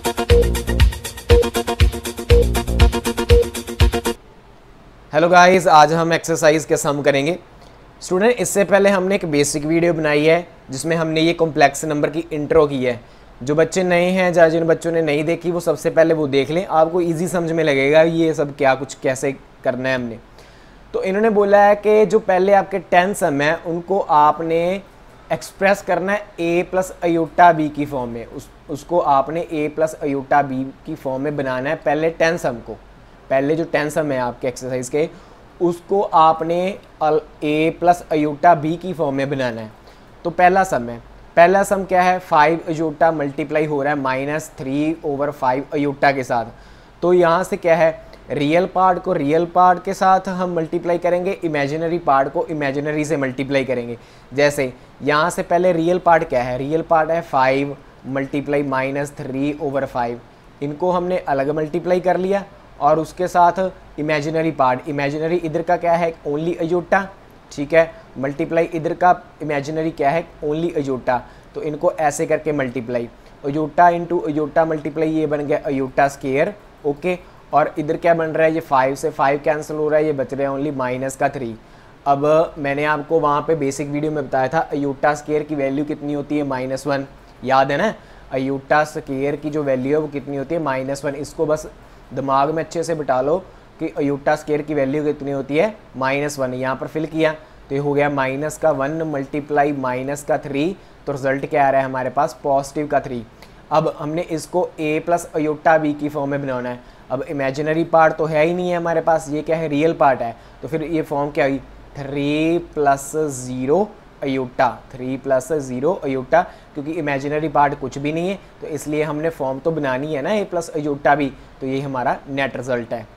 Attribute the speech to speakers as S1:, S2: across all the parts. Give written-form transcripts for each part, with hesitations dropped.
S1: Hello guys, आज हम exercise के सम करेंगे। स्टूडेंट, इससे पहले हमने एक बेसिक वीडियो बनाई है जिसमें हमने ये कॉम्प्लेक्स नंबर की इंट्रो की है। जो बच्चे नए हैं या जिन बच्चों ने नहीं देखी वो सबसे पहले वो देख लें, आपको इजी समझ में लगेगा ये सब क्या कुछ कैसे करना है हमने। तो इन्होंने बोला है कि जो पहले आपके 10 सम है उनको आपने एक्सप्रेस करना है a प्लस अयोटा बी की फॉर्म में। उसको आपने a प्लस अयोटा बी की फॉर्म में बनाना है। पहले 10 सम को, पहले जो 10 सम है आपके एक्सरसाइज के, उसको आपने a प्लस अयोटा बी की फॉर्म में बनाना है। तो पहला सम है, पहला सम क्या है, 5 अयोटा मल्टीप्लाई हो रहा है -3/5 अयोटा के साथ। तो यहाँ से क्या है, रियल पार्ट को रियल पार्ट के साथ हम मल्टीप्लाई करेंगे, इमेजिनरी पार्ट को इमेजिनरी से मल्टीप्लाई करेंगे। जैसे यहाँ से पहले रियल पार्ट क्या है, रियल पार्ट है 5 मल्टीप्लाई -3/5। इनको हमने अलग मल्टीप्लाई कर लिया और उसके साथ इमेजिनरी पार्ट, इमेजिनरी इधर का क्या है, ओनली अयोटा, ठीक है, मल्टीप्लाई इधर का इमेजिनरी क्या है, ओनली अयोटा। तो इनको ऐसे करके multiply, iota into iota multiply, ये बन गया अयोटा स्केयर, ओके। और इधर क्या बन रहा है, ये 5 से 5 कैंसिल हो रहा है, ये बच रहा है ओनली -3। अब मैंने आपको वहाँ पे बेसिक वीडियो में बताया था अयोटा स्केयर की वैल्यू कितनी होती है, -1, याद है ना। अयोटा स्केयर की जो वैल्यू है वो कितनी होती है, -1। इसको बस दिमाग में अच्छे से बिठा लो कि अयोटा स्केयर की वैल्यू कितनी होती है, -1। यहाँ पर फिल किया तो ये हो गया -1 मल्टीप्लाई -3। तो रिजल्ट क्या आ रहा है हमारे पास, +3। अब हमने इसको a प्लस अयोटा बी की फॉर्म में बनाना है। अब इमेजिनरी पार्ट तो है ही नहीं है हमारे पास, ये क्या है, रियल पार्ट है। तो फिर ये फॉर्म क्या हुई, 3 + 0 अयोटा, 3 + 0 अयोटा, क्योंकि इमेजिनरी पार्ट कुछ भी नहीं है तो इसलिए हमने फॉर्म तो बनानी है ना a प्लस अयोटा बी। तो ये हमारा नेट रिजल्ट है।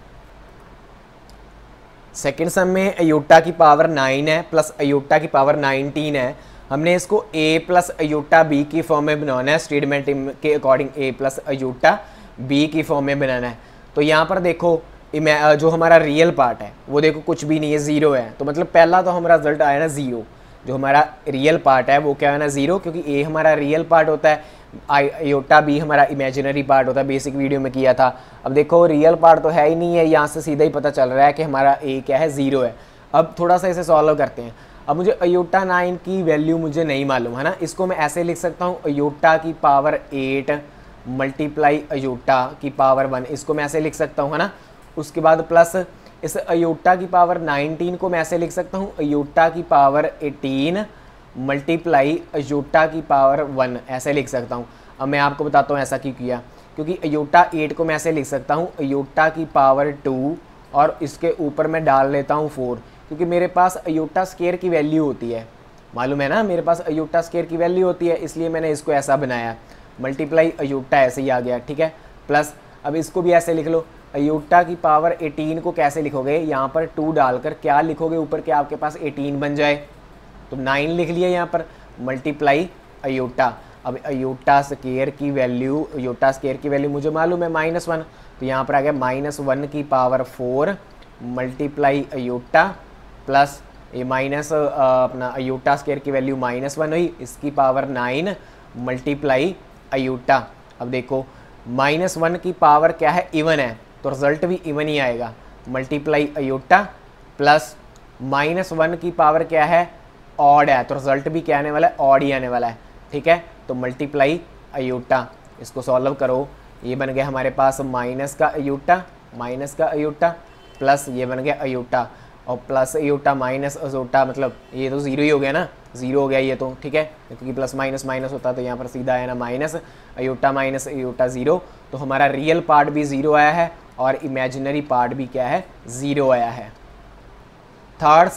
S1: सेकेंड सम में अयोटा की पावर 9 है प्लस अयोटा की पावर 19 है। हमने इसको a प्लस अयोटा बी की फॉर्म में बनाना है, स्टेटमेंट के according a plus iota B की फॉर्म में बनाना है। तो यहाँ पर देखो जो हमारा रियल पार्ट है वो देखो कुछ भी नहीं है, 0 है। तो मतलब पहला तो हमारा रिजल्ट आया ना 0। जो हमारा रियल पार्ट है वो क्या है ना, 0, क्योंकि a हमारा रियल पार्ट होता है, अयोटा बी हमारा इमेजिनरी पार्ट होता है, बेसिक वीडियो में किया था। अब देखो रियल पार्ट तो है ही नहीं है, यहाँ से सीधा ही पता चल रहा है कि हमारा a क्या है, 0 है। अब थोड़ा सा इसे सॉल्व करते हैं। अब मुझे अयोटा 9 की वैल्यू मुझे नहीं मालूम है ना, इसको मैं ऐसे लिख सकता हूँ, अयोटा की पावर 8 मल्टीप्लाई अयोटा की पावर 1, इसको मैं ऐसे लिख सकता हूँ है ना। उसके बाद प्लस इस अयोटा की पावर 19 को मैं ऐसे लिख सकता हूँ, अयोटा की पावर 18 मल्टीप्लाई अयोटा की पावर 1, ऐसे लिख सकता हूँ। अब मैं आपको बताता हूँ ऐसा क्यों किया, क्योंकि अयोटा 8 को मैं ऐसे लिख सकता हूँ, अयोटा की पावर 2 और इसके ऊपर मैं डाल लेता हूँ 4, क्योंकि मेरे पास अयोटा स्केयर की वैल्यू होती है, मालूम है ना, मेरे पास अयोटा स्केयर की वैल्यू होती है, इसलिए मैंने इसको ऐसा बनाया, मल्टीप्लाई अयोटा ऐसे ही आ गया, ठीक है। प्लस अब इसको भी ऐसे लिख लो, अयोटा की पावर 18 को कैसे लिखोगे, यहाँ पर 2 डालकर क्या लिखोगे ऊपर के आपके पास 18 बन जाए, तो 9 लिख लिया यहाँ पर, मल्टीप्लाई अयोटा। अब अयोटा स्केयर की वैल्यू मुझे मालूम है -1, तो यहाँ पर आ गया -1 की पावर 4 मल्टीप्लाई अयोटा प्लस ये माइनस अपना अयोटा स्केयर की वैल्यू -1 हुई, इसकी पावर 9 मल्टीप्लाई अयोटा। अब देखो -1 की पावर क्या है, इवन है, तो रिजल्ट भी इवन ही आएगा, मल्टीप्लाई अयोटा प्लस -1 की पावर क्या है, ऑड है, तो रिजल्ट भी क्या आने वाला है, ऑड ही आने वाला है, ठीक है। तो मल्टीप्लाई अयोटा, इसको सॉल्व करो, ये बन गया हमारे पास माइनस का अयोटा प्लस ये बन गया अयोटा, और प्लस अयोटा माइनस अयोटा, मतलब ये तो 0 ही हो गया ना, 0 हो गया ये तो, ठीक है, क्योंकि प्लस माइनस माइनस होता तो यहाँ पर सीधा आया ना माइनस अयोटा 0। तो हमारा रियल पार्ट भी 0 आया है और इमेजिनरी पार्ट भी क्या है, 0 आया है। थर्ड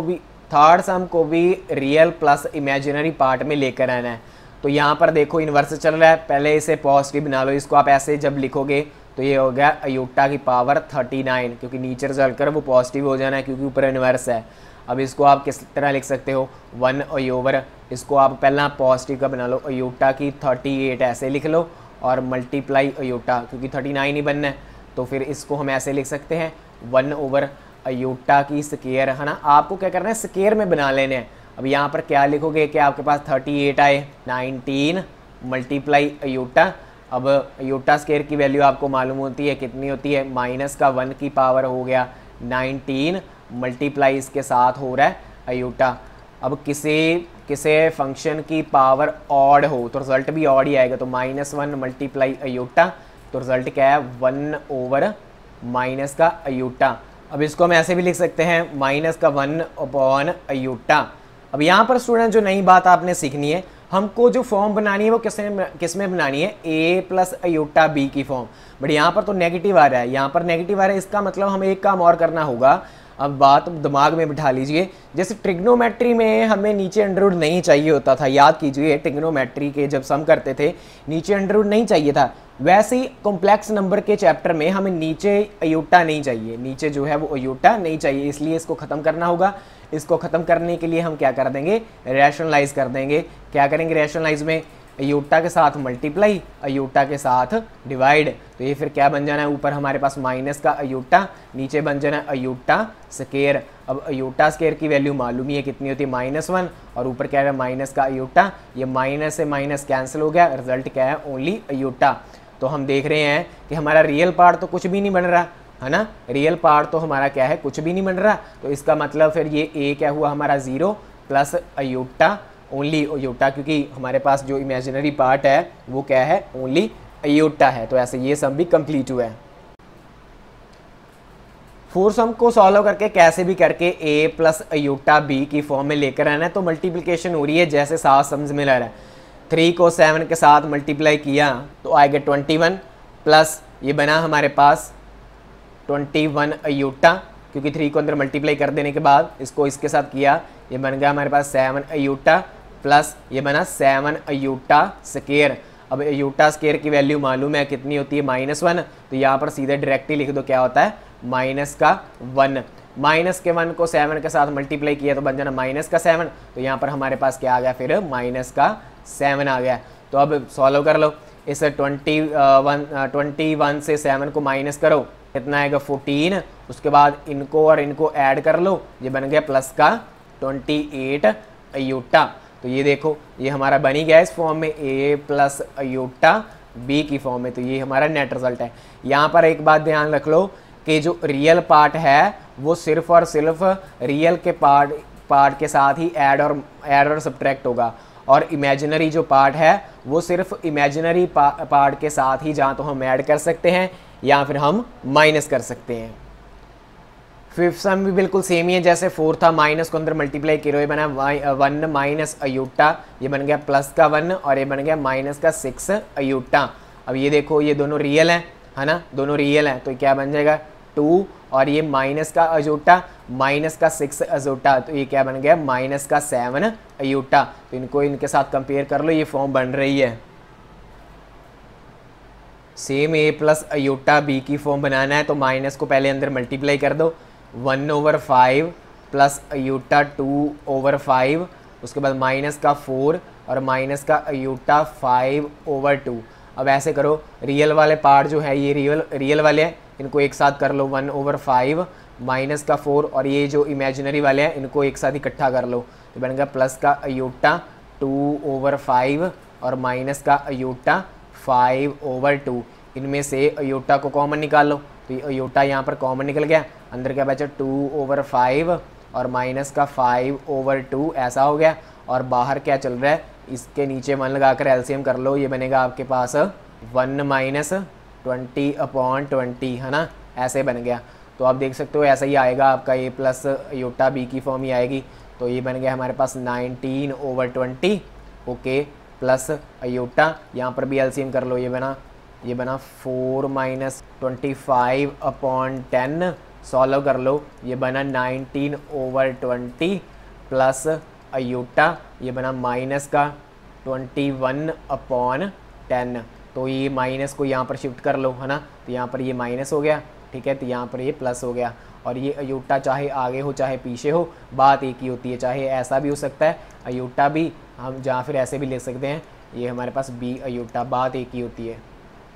S1: सम को भी रियल प्लस इमेजिनरी पार्ट में लेकर आना है। तो यहाँ पर देखो इन्वर्स चल रहा है, पहले इसे पॉजिटिव बना लो, इसको आप ऐसे जब लिखोगे तो ये हो गया अयोटा की पावर 39, क्योंकि नीचे चलकर वो पॉजिटिव हो जाना है क्योंकि ऊपर इन्वर्स है। अब इसको आप किस तरह लिख सकते हो, 1/, इसको आप पहला पॉजिटिव का बना लो, अयोटा की 38 ऐसे लिख लो और मल्टीप्लाई अयोटा, क्योंकि 39 ही बनना है, तो फिर इसको हम ऐसे लिख सकते हैं 1/, अयोटा की स्केयर, है ना। आपको क्या करना है, स्केयर में बना लेने हैं। अब यहाँ पर क्या लिखोगे कि आपके पास 38 आए, 19 मल्टीप्लाई अयोटा, अब अयोटा स्केयर की वैल्यू आपको मालूम होती है, कितनी होती है, माइनस का 1 की पावर हो गया 19 मल्टीप्लाई इसके साथ हो रहा है अयोटा। अब किसे फंक्शन की पावर ऑड हो तो रिजल्ट भी ऑड ही आएगा, तो -1 मल्टीप्लाई अयोटा, तो रिजल्ट क्या है 1 ओवर माइनस का अयोटा। अब इसको हम ऐसे भी लिख सकते हैं माइनस का 1 अपॉन अयोटा। अब यहाँ पर स्टूडेंट जो नई बात आपने सीखनी है, हमको जो फॉर्म बनानी है वो किस में बनानी है, a प्लस अयोटा b की फॉर्म। बट यहाँ पर तो नेगेटिव आ रहा है, यहाँ पर नेगेटिव आ रहा है, इसका मतलब हमें एक काम और करना होगा। अब बात दिमाग में बिठा लीजिए, जैसे ट्रिग्नोमेट्री में हमें नीचे अंडरवुड नहीं चाहिए होता था, याद कीजिए ट्रिग्नोमेट्री के जब सम करते थे नीचे अंडरवुड नहीं चाहिए था, वैसे ही कॉम्प्लेक्स नंबर के चैप्टर में हमें नीचे अयोटा नहीं चाहिए, नीचे जो है वो अयोटा नहीं चाहिए, इसलिए इसको ख़त्म करना होगा। इसको ख़त्म करने के लिए हम क्या कर देंगे, रैशनलाइज कर देंगे। क्या करेंगे रैशनलाइज में, अयोटा के साथ मल्टीप्लाई, अयोटा के साथ डिवाइड, तो ये फिर क्या बन जाना है, ऊपर हमारे पास माइनस का अयोटा, नीचे बन जाना है अयोटा स्केयर। अब अयोटा स्केयर की वैल्यू मालूम ही है कितनी होती है, -1, और ऊपर क्या है माइनस का अयोटा, ये माइनस से माइनस कैंसिल हो गया, रिजल्ट क्या है ओनली अयोटा। तो हम देख रहे हैं कि हमारा रियल पार्ट तो कुछ भी नहीं बन रहा है ना, रियल पार्ट तो हमारा क्या है, कुछ भी नहीं बन रहा, तो इसका मतलब फिर ये a क्या हुआ हमारा 0 प्लस अयोटा, ओनली अयोटा, क्योंकि हमारे पास जो इमेजिनरी पार्ट है वो क्या है, ओनली अयोटा है। तो ऐसे ये सम भी कंप्लीट हुआ है। फोर्थ सम को सॉल्व करके कैसे भी करके a प्लस अयोटा b की फॉर्म में लेकर आना है। तो मल्टीप्लिकेशन हो रही है जैसे साथ सम्स में ला रहा है, 3 को 7 के साथ मल्टीप्लाई किया तो आएगा 21 प्लस ये बना हमारे पास 21 अयोटा, क्योंकि 3 को अंदर मल्टीप्लाई कर देने के बाद इसको इसके साथ किया, ये बन गया हमारे पास 7 अयोटा प्लस ये बना 7 अयोटा स्केयर। अब अयोटा स्केयर की वैल्यू मालूम है कितनी होती है, -1, तो यहाँ पर सीधे डायरेक्टली लिख दो क्या होता है, माइनस का 1, माइनस के 1 को 7 के साथ मल्टीप्लाई किया तो बन जाना माइनस का 7, तो यहाँ पर हमारे पास क्या आ गया फिर माइनस का 7 आ गया। तो अब सॉल्व कर लो, इस 21 से 7 को माइनस करो, कितना आएगा 14, उसके बाद इनको और इनको ऐड कर लो, ये बन गया प्लस का 28 अयोटा। तो ये देखो ये हमारा बन ही गया इस फॉर्म में, a प्लस अयोटा b की फॉर्म में, तो ये हमारा नेट रिजल्ट है। यहाँ पर एक बात ध्यान रख लो कि जो रियल पार्ट है वो सिर्फ और सिर्फ रियल के पार्ट के साथ ही ऐड और सब्ट्रैक्ट होगा, और इमेजिनरी जो पार्ट है वो सिर्फ इमेजिनरी पार्ट के साथ ही जहाँ तो हम ऐड कर सकते हैं या फिर हम माइनस कर सकते हैं। फिफ्थ सम भी बिल्कुल सेम ही है जैसे 4 था, माइनस को अंदर मल्टीप्लाई करो, ये बना 1 माइनस अयोटा, ये बन गया प्लस का 1 और ये बन गया माइनस का 6 अयोटा। अब ये देखो ये दोनों रियल हैं है ना, दोनों रियल हैं, तो क्या बन जाएगा 2 और ये माइनस का अयोटा माइनस का 6 अयोटा, तो ये क्या बन गया माइनस का 7 अयोटा। तो इनको इनके साथ कंपेयर कर लो, ये फॉर्म बन रही है। Same a plus iota b की फॉर्म बनाना है तो माइनस को पहले अंदर मल्टीप्लाई कर दो, 1/5 प्लस अयोटा 2/5, उसके बाद माइनस का 4 और माइनस का अयोटा 5/2। अब ऐसे करो, रियल वाले पार्ट जो है ये रियल वाले हैं, इनको एक साथ कर लो, 1/5 माइनस का 4 और ये जो इमेजिनरी वाले हैं इनको एक साथ इकट्ठा कर लो, तो बन गया प्लस का अयोटा 2/5 और माइनस का अयोटा 5/2। इनमें से अयोटा को कॉमन निकाल लो, तो ये अयोटा यहाँ पर कॉमन निकल गया, अंदर क्या बचा 2/5 और माइनस का 5/2 ऐसा हो गया, और बाहर क्या चल रहा है, इसके नीचे 1 लगाकर एलसीएम कर लो, ये बनेगा आपके पास 1 - 20/20 है ना, ऐसे बन गया। तो आप देख सकते हो ऐसा ही आएगा आपका a प्लस अयोटा b की फॉर्म ही आएगी। तो ये बन गया हमारे पास 19/20 ओके, प्लस अयोटा, यहाँ पर भी एलसीएम कर लो, ये बना 4 - 25/10, सॉल्व कर लो, ये बना 19/20 प्लस अयोटा, ये बना माइनस का 21/10। तो ये माइनस को यहाँ पर शिफ्ट कर लो है ना, तो यहाँ पर ये माइनस हो गया, ठीक है, तो यहाँ पर ये प्लस हो गया, और ये अयोटा चाहे आगे हो चाहे पीछे हो बात एक ही होती है, चाहे ऐसा भी हो सकता है अयोटा भी, हम जहाँ फिर ऐसे भी ले सकते हैं, ये हमारे पास b अयोटा, बात एक ही होती है।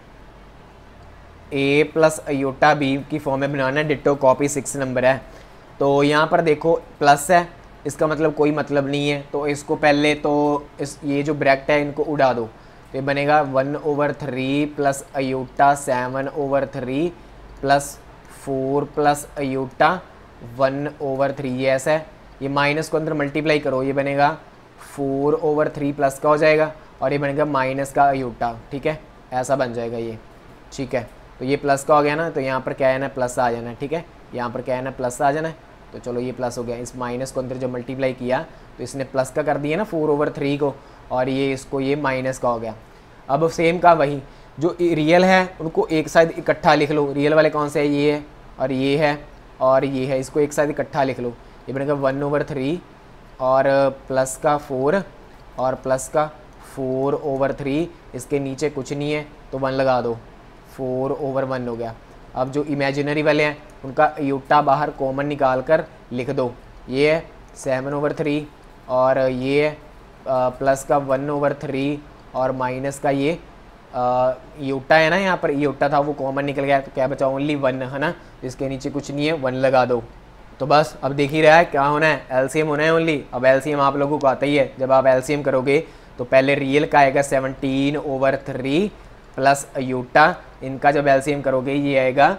S1: a प्लस अयोटा b की फॉर्म में बनाना है, डिट्टो कॉपी 6 नंबर है। तो यहाँ पर देखो प्लस है, इसका मतलब कोई मतलब नहीं है, तो इसको पहले तो ये जो ब्रैकेट है इनको उड़ा दो, तो ये बनेगा 1/3 plus iota 7/3 plus 4 plus iota 1/3, ये ऐसा है। ये माइनस को अंदर मल्टीप्लाई करो, ये बनेगा 4/3 प्लस का हो जाएगा और ये बनेगा माइनस का अयूटा, ठीक है, ऐसा बन जाएगा ये, ठीक है। तो ये प्लस का हो गया ना, तो यहाँ पर क्या है ना, प्लस आ जाना है, ठीक है, यहाँ पर क्या है ना, प्लस आ जाना है। तो चलो ये प्लस हो गया, इस माइनस को अंदर जो मल्टीप्लाई किया तो इसने प्लस का कर दिया ना 4/3 को, और ये इसको ये माइनस का हो गया। अब सेम का वही जो रियल है उनको एक साइड इकट्ठा लिख लो, रियल वाले कौन से है, ये है और ये है और ये है, इसको एक साइड इकट्ठा लिख लो। ये बनेगा 1/3 और प्लस का 4 और प्लस का 4/3, इसके नीचे कुछ नहीं है तो 1 लगा दो, 4/1 हो गया। अब जो इमेजिनरी वाले हैं उनका यूटा बाहर कॉमन निकाल कर लिख दो, ये है 7/3 और ये है प्लस का 1/3 और माइनस का ये यूटा है ना, यहाँ पर यूटा था वो कॉमन निकल गया, तो क्या बचा, ओनली 1 है ना, इसके नीचे कुछ नहीं है, 1 लगा दो। तो बस अब देख ही रहा है क्या होना है, एलसीएम होना है ओनली। अब एलसीएम आप लोगों को आता ही है, जब आप एलसीएम करोगे तो पहले रियल का आएगा 17/3 प्लस अयूटा, इनका जब एलसीएम करोगे ये आएगा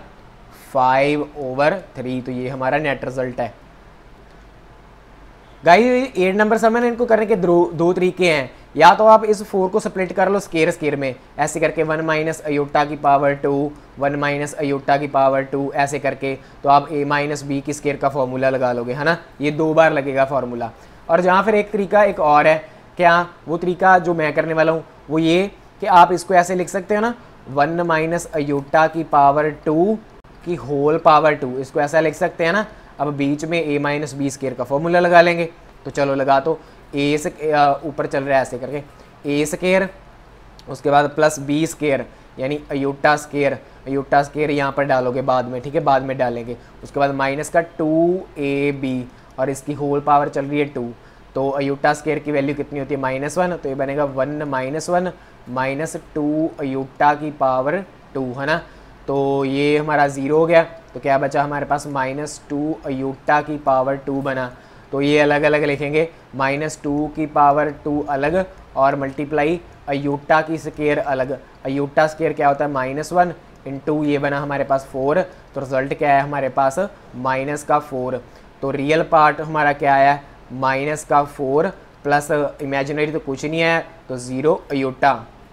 S1: 5/3, तो ये हमारा नेट रिजल्ट है। गाइस 8 नंबर सम है ना, इनको करने के दो तरीके हैं, या तो आप इस 4 को स्प्लिट कर लो स्केयर स्केयर में, ऐसे करके 1 माइनस अयूटा की पावर 2, 1 माइनस अयूटा की पावर 2 ऐसे करके, तो आप a माइनस बी की स्केयर का फॉर्मूला लगा लोगे, है ना, ये 2 बार लगेगा फार्मूला। और जहाँ फिर एक तरीका एक और है, क्या वो तरीका जो मैं करने वाला हूँ वो ये कि आप इसको ऐसे लिख सकते हो ना, 1 माइनस अयूटा की पावर 2 की होल पावर 2, इसको ऐसा लिख सकते हैं ना। अब बीच में a माइनस बी स्केयर का फॉर्मूला लगा लेंगे, तो चलो लगा, तो a से ऊपर चल रहा है ऐसे करके a स्केयर, उसके बाद प्लस b स्केयर यानी अयूटा स्केयर यहाँ पर डालोगे बाद में, ठीक है, बाद में डालेंगे। उसके बाद माइनस का 2ab और इसकी होल पावर चल रही है 2, तो अयूटा स्केयर की वैल्यू कितनी होती है, -1, तो ये बनेगा 1 - 1 माइनस 2 अयूटा की पावर 2, है ना। तो ये हमारा 0 हो गया, तो क्या बचा हमारे पास -2 अयूटा की पावर 2 बना। तो ये अलग अलग लिखेंगे, -2 की पावर 2 अलग और मल्टीप्लाई अयूटा की स्केयर अलग। अयूटा स्केयर क्या होता है, -1 इंटू ये बना हमारे पास 4, तो रिजल्ट क्या है हमारे पास माइनस का 4। तो रियल पार्ट हमारा क्या आया, माइनस का 4 प्लस इमेजिनरी तो कुछ नहीं है, तो 0 अयूटा।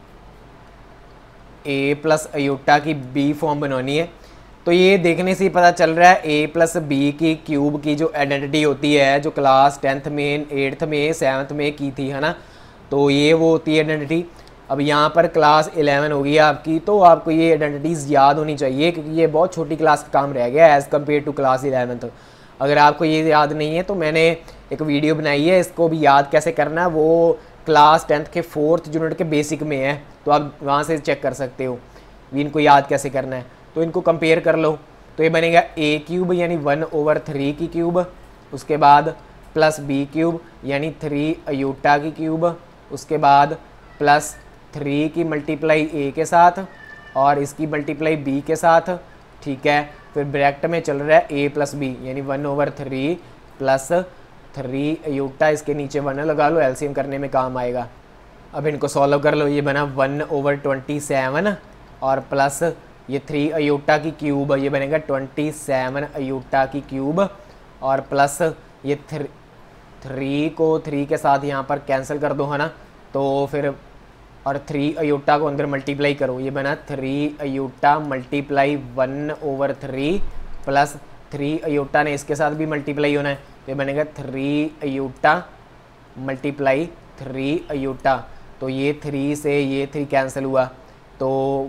S1: a प्लस अयूटा की b फॉर्म बनानी है, तो ये देखने से ही पता चल रहा है a प्लस बी की क्यूब की जो आइडेंटिटी होती है, जो क्लास 10th में 8th में 7th में की थी, है ना, तो ये वो होती है आइडेंटिटी। अब यहाँ पर क्लास 11 होगी आपकी, तो आपको ये आइडेंटिटीज़ याद होनी चाहिए, क्योंकि ये बहुत छोटी क्लास का काम रह गया as compare to class 11th। अगर आपको ये याद नहीं है तो मैंने एक वीडियो बनाई है, इसको भी याद कैसे करना है, वो क्लास 10th के 4th यूनिट के बेसिक में है, तो आप वहाँ से चेक कर सकते हो भी इनको याद कैसे करना है। तो इनको कंपेयर कर लो, तो ये बनेगा a क्यूब यानी 1/3 की क्यूब, उसके बाद प्लस b क्यूब यानी 3 अयूटा की क्यूब, उसके बाद प्लस 3 की मल्टीप्लाई a के साथ और इसकी मल्टीप्लाई b के साथ, ठीक है। फिर ब्रैकेट में चल रहा है a प्लस b यानी 1/3 प्लस 3 अयूटा, इसके नीचे 1 लगा लो, एलसीएम करने में काम आएगा। अब इनको सॉल्व कर लो, ये बना 1/27 और प्लस ये 3 अयूटा की क्यूब, ये बनेगा 27 अयूटा की क्यूब और प्लस ये 3 को 3 के साथ यहाँ पर कैंसिल कर दो, है ना, तो फिर और 3 अयूटा को अंदर मल्टीप्लाई करो, ये बना 3 अयूटा मल्टीप्लाई 1/3 प्लस 3 अयूटा ने इसके साथ भी मल्टीप्लाई होना है, तो ये बनेगा 3 अयूटा मल्टीप्लाई 3 अयूटा। तो ये 3 से ये 3 कैंसिल हुआ, तो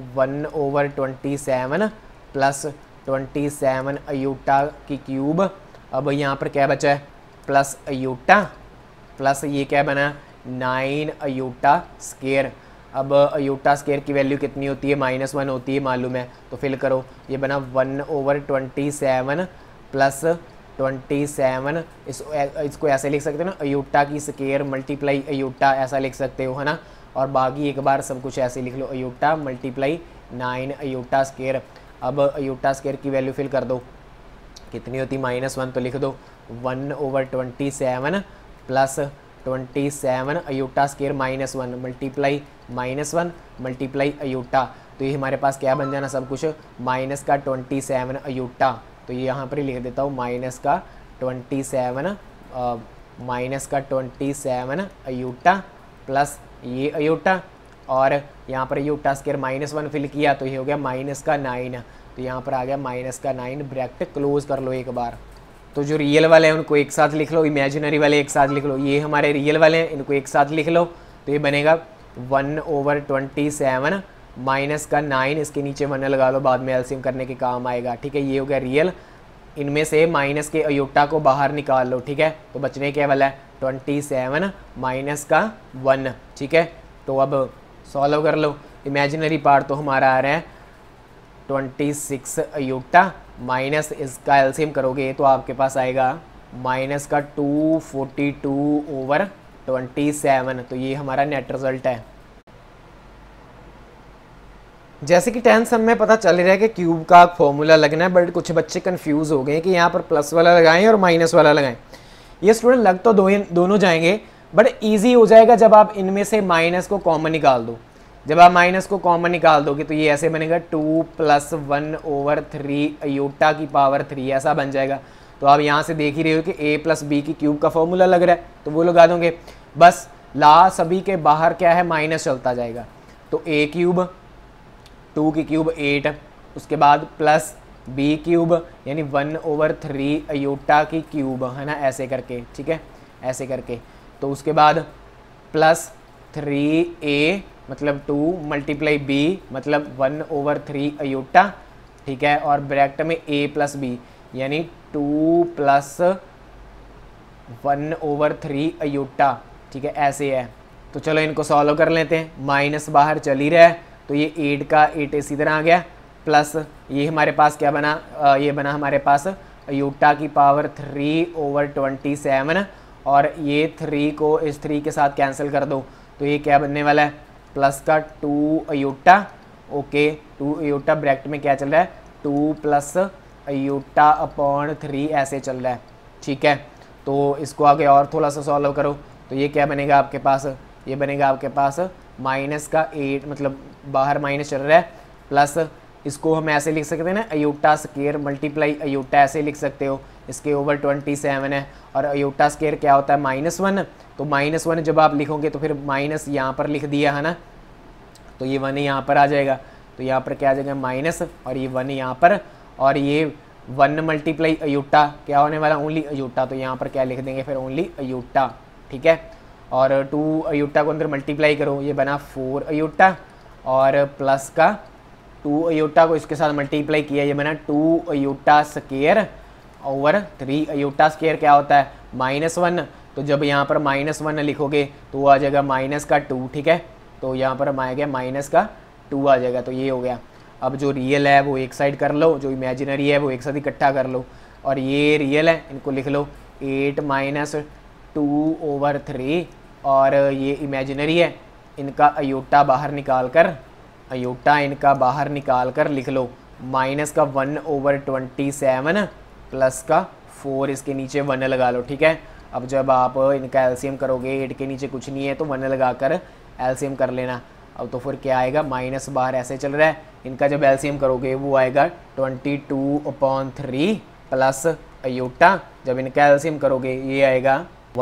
S1: 1/27 प्लस 27 अयूटा की क्यूब। अब यहाँ पर क्या बचा है, प्लस अयूटा प्लस ये क्या बना 9 अयूटा स्केयर। अब अयूटा स्केयर की वैल्यू कितनी होती है, -1 होती है मालूम है, तो फिल करो, ये बना 1/27 प्लस 27, इसको ऐसे लिख सकते हो ना, अयूटा की स्केयर मल्टीप्लाई अयूटा ऐसा लिख सकते हो, है ना, और बाकी एक बार सब कुछ ऐसे लिख लो, अयूटा मल्टीप्लाई 9 अयूटा स्केयर। अब अयूटा स्केयर की वैल्यू फिल कर दो, कितनी होती -1, तो लिख दो 1/27 plus 27 iota square -1 multiply -1 multiply iota, तो ये हमारे पास क्या बन जाना सब कुछ माइनस का 27 अयूटा। तो ये यहाँ पर ही लिख देता हूँ माइनस का 27 अयूटा प्लस ये अयूटा, और यहाँ पर अयूटा स्क्वायर -1 फिल किया तो ये हो गया माइनस का 9, तो यहाँ पर आ गया माइनस का 9, ब्रैकेट क्लोज कर लो एक बार। तो जो रियल वाले हैं उनको एक साथ लिख लो, इमेजिनरी वाले एक साथ लिख लो। ये हमारे रियल वाले हैं, इनको एक साथ लिख लो, तो ये बनेगा 1/27 माइनस का 9, इसके नीचे 1 लगा लो, बाद में एलसीएम करने के काम आएगा। ठीक है, ये हो गया रियल। इनमें से माइनस के अयूटा को बाहर निकाल लो। ठीक है, तो बचने क्या वाला है 27 माइनस का 1। ठीक है, तो अब सॉल्व कर लो। इमेजिनरी पार्ट तो हमारा आ रहा है 26 अयूटा, माइनस इसका एलसीएम करोगे तो आपके पास आएगा माइनस का 242/27। तो ये हमारा नेट रिजल्ट है। जैसे कि 10th सम में पता चल रहा है कि क्यूब का फॉर्मूला लगना है, बट कुछ बच्चे कंफ्यूज हो गए कि यहाँ पर प्लस वाला लगाएं और माइनस वाला लगाएं। ये स्टूडेंट लग तो दोनों जाएंगे, बट इजी हो जाएगा जब आप इनमें से माइनस को कॉमन निकाल दो। जब आप माइनस को कॉमन निकाल दोगे तो ये ऐसे बनेगा 2 + 1/3 अयूटा की पावर 3, ऐसा बन जाएगा। तो आप यहाँ से देख ही रहे हो कि a + b की क्यूब का फॉर्मूला लग रहा है, तो वो लगा दोगे। बस ला सभी के बाहर क्या है माइनस चलता जाएगा, तो a क्यूब 2 की क्यूब 8, उसके बाद प्लस b क्यूब यानी 1/3 अयूटा की क्यूब, है ना, ऐसे करके। ठीक है, ऐसे करके। तो उसके बाद प्लस 3a मतलब 2 मल्टीप्लाई b मतलब 1/3 अयूटा। ठीक है, और ब्रैकेट में a + b यानी 2 + 1/3 अयूटा। ठीक है, ऐसे है। तो चलो इनको सॉल्व कर लेते हैं। माइनस बाहर चल ही रहा है, तो ये 8 का 8 इसी तरह आ गया, प्लस ये हमारे पास क्या बना, ये बना हमारे पास अयूटा की पावर 3/27, और ये 3 को इस 3 के साथ कैंसिल कर दो, तो ये क्या बनने वाला है प्लस का 2 अयूटा। ओके, 2 अयूटा ब्रैकेट में क्या चल रहा है 2 + अयूटा/3 ऐसे चल रहा है। ठीक है, तो इसको आगे और थोड़ा सा सॉल्व करो, तो ये क्या बनेगा आपके पास, ये बनेगा आपके पास माइनस का 8 मतलब बाहर माइनस चल रहा है, प्लस इसको हम ऐसे लिख सकते हैं ना अयूटा स्क्वायर मल्टीप्लाई अयूटा, ऐसे लिख सकते हो। इसके ओवर 27 है, और अयूटा स्क्वायर क्या होता है -1, तो -1 जब आप लिखोगे तो फिर माइनस यहाँ पर लिख दिया है ना, तो ये 1 यहाँ पर आ जाएगा, तो यहाँ पर क्या आ जाएगा माइनस, और ये 1 यहाँ पर, और ये 1 मल्टीप्लाई अयूटा क्या होने वाला ओनली अयूटा, तो यहाँ पर क्या लिख देंगे फिर ओनली अयूटा। ठीक है, और 2 अयूटा को अंदर मल्टीप्लाई करो, ये बना 4 अयूटा, और प्लस का 2 अयूटा को इसके साथ मल्टीप्लाई किया, ये बना 2 अयूटा स्क्वायर ओवर 3 अयूटा स्क्वायर क्या होता है -1, तो जब यहाँ पर -1 लिखोगे तो वो आ जाएगा माइनस का 2। ठीक है, तो यहाँ पर हम आ गया माइनस का 2 आ जाएगा, तो ये हो गया। अब जो रियल है वो एक साइड कर लो, जो इमेजिनरी है वो एक साथ इकट्ठा कर लो, और ये रियल है इनको लिख लो 8 - 2/3, और ये इमेजिनरी है इनका अयूटा बाहर निकाल कर, अयूटा इनका बाहर निकाल कर लिख लो माइनस का 1/27 प्लस का 4, इसके नीचे 1 लगा लो। ठीक है, अब जब आप इनका एलसीएम करोगे 8 के नीचे कुछ नहीं है तो 1 लगा कर एलसीएम कर लेना। अब तो फिर क्या आएगा माइनस बाहर ऐसे चल रहा है, इनका जब एलसीएम करोगे वो आएगा 22/3 प्लस अयूटा, जब इनका एलसीएम करोगे ये आएगा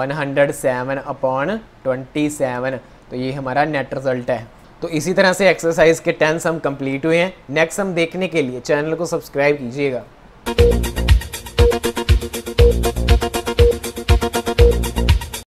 S1: 107/27। तो ये हमारा नेट रिजल्ट है। तो इसी तरह से एक्सरसाइज के 10 सम कंप्लीट हुए हैं। नेक्स्ट सम देखने के लिए चैनल को सब्सक्राइब कीजिएगा।